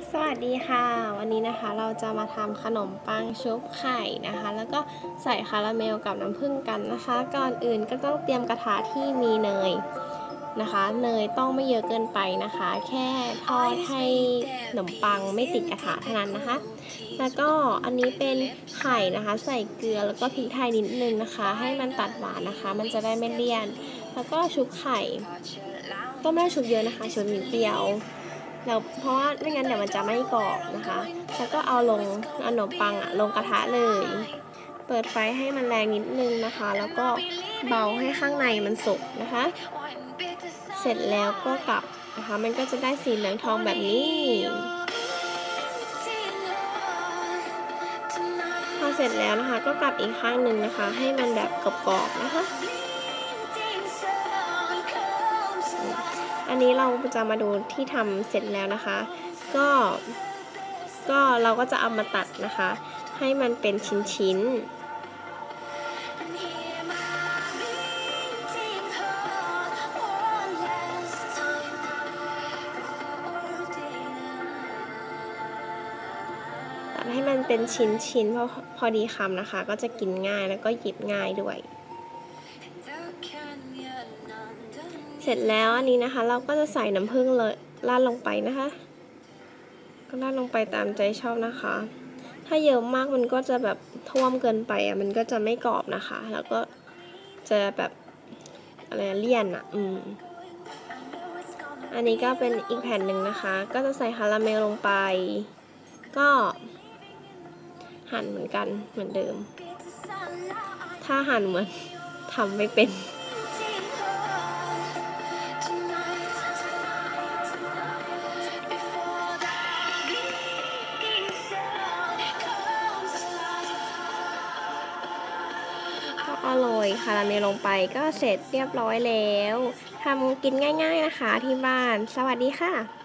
สวัสดีค่ะวันนี้นะคะเราจะมาทำขนมปังชุบไข่นะคะแล้วก็ใส่คาราเมลกับน้ำผึ้งกันนะคะก่อนอื่นก็ต้องเตรียมกระทะที่มีเนยนะคะเนยต้องไม่เยอะเกินไปนะคะแค่ทอดให้ขนมปังไม่ติดกระทะเท่านั้นนะคะแล้วก็อันนี้เป็นไข่นะคะใส่เกลือแล้วก็พริกไทยนิดนึงนะคะให้มันตัดหวานนะคะมันจะได้ไม่เลี่ยนแล้วก็ชุบไข่ก็ไม่ได้ชุบเยอะนะคะชุบนิดเดียวแล้วเพราะว่าไม่งั้นเดี๋ยวมันจะไม่กรอบนะคะแล้วก็เอาขนมปังลงกระทะเลยเปิดไฟให้มันแรงนิดนึงนะคะแล้วก็เบาให้ข้างในมันสุกนะคะเสร็จแล้วก็กลับนะคะมันก็จะได้สีเหลืองทองแบบนี้พอเสร็จแล้วนะคะก็กลับอีกข้างหนึ่งนะคะให้มันแบบกรอบๆนะคะอันนี้เราจะมาดูที่ทำเสร็จแล้วนะคะก็เราก็จะเอามาตัดนะคะให้มันเป็นชิ้นตัดให้มันเป็นชิ้นพอดีคำนะคะก็จะกินง่ายแล้วก็หยิบง่ายด้วยเสร็จแล้วอันนี้นะคะเราก็จะใส่น้ำผึ้งเลยราดลงไปนะคะก็ราดลงไปตามใจชอบนะคะถ้าเยอะมากมันก็จะแบบท่วมเกินไปมันก็จะไม่กรอบนะคะแล้วก็จะแบบอะไรเลี่ยนอันนี้ก็เป็นอีกแผ่นหนึ่งนะคะก็จะใส่คาราเมลลงไปก็หั่นเหมือนกันเหมือนเดิมถ้าหั่นเหมือนทำไม่เป็นก็โรยคาราเมลลงไปก็เสร็จเรียบร้อยแล้วทำกินง่ายๆนะคะที่บ้านสวัสดีค่ะ